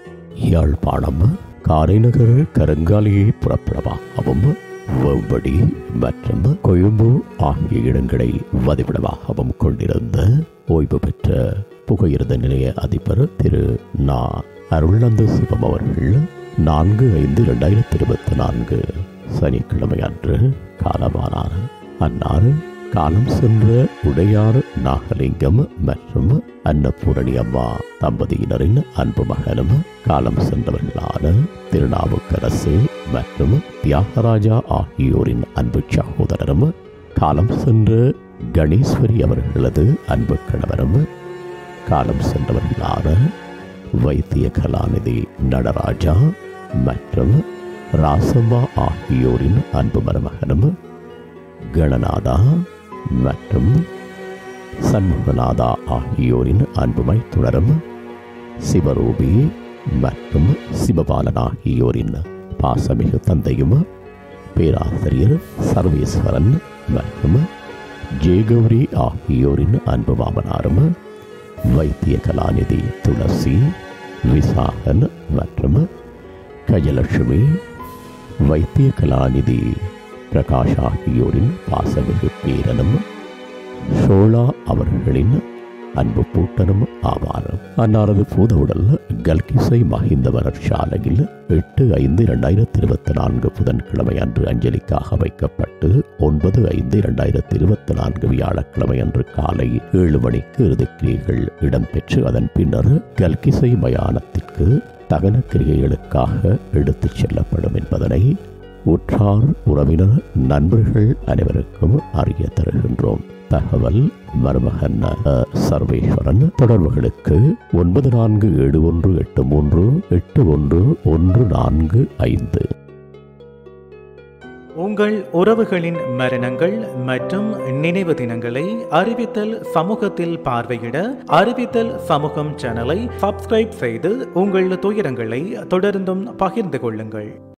யாழ்ப்பாணம் காரைநகர் கருங்காலியை புறப்படமாகவும் வெம்படி மற்றும் கொழும்பு ஆகிய இடங்களை வதிவிடமாகவும் கொண்டிருந்த ஓய்வு பெற்ற புகையிரத நிலைய அதிபர் திரு நா. அருள்நந்த சிவம் அவர்கள் 4/5/2024 சனிக்கிழமை அன்று காலமானார். அன்னார் காலம் சென்ற உடையார் நாகலிங்கம் மற்றும் அன்னபூரணி அம்மா தம்பதியினரின் அன்பு மகனும் காலம் சென்றவர்களான திருநாவுக்கரசு மற்றும் தியாகராஜா ஆகியோரின் அன்பு சகோதரரும் காலம் சென்ற கணேஸ்வரி அவர்களது அன்பு கணவரும் காலம் சென்றவர்களான வைத்திய கலாநிதி நடராஜா மற்றும் ராசம்மா ஆகியோரின் அன்பு மருமகனும் கணநாதா மற்றும் சண்முகநாதா ஆகியோரின் அன்புமை தொடரும் சிவரூபி மற்றும் சிவபாலன் ஆகியோரின் பாசமிகு தந்தையும் பேராசிரியர் சர்வேஸ்வரன் மற்றும் ஜெயகௌரி ஆகியோரின் அன்பு மாமனாரும் வைத்திய கலாநிதி துளசி விசாகன் மற்றும் கஜலட்சுமி வைத்திய கலாநிதி பிரகாஷ் ஆகியோரின் பாசமிகு பேரனும் ஷோலா அவர்களின் அன்பு பூட்டனும் ஆவார். அன்னாரது பூதவுடல் கல்கிசை மஹிந்தவரர் சாலையில் 8/5/2024 புதன்கிழமை அன்று அஞ்சலிக்காக வைக்கப்பட்டு 9/5/2024 வியாழக்கிழமை அன்று காலை 7 மணிக்கு இறுதிக்கிரியைகள் இடம்பெற்று அதன் பின்னர் கல்கிசை மயானத்திற்கு தகன கிரியைகளுக்காக எடுத்துச் செல்லப்படும் என்பதனை உற்றார் உறவினர் நண்பர்கள் அனைவருக்கும் அறிய தருகின்றோம். தகவல் மருமகன் சர்வேஸ்வரன். தொடர்புகளுக்கு 9471838114 உங்கள் உறவுகளின் மரணங்கள் மற்றும் நினைவு தினங்களை அறிவித்தல் சமூகத்தில் பார்வையிட அறிவித்தல் சமூகம் சேனலை சப்ஸ்கிரைப் செய்து உங்கள் துயரங்களை தொடர்ந்தும் பகிர்ந்து கொள்ளுங்கள்.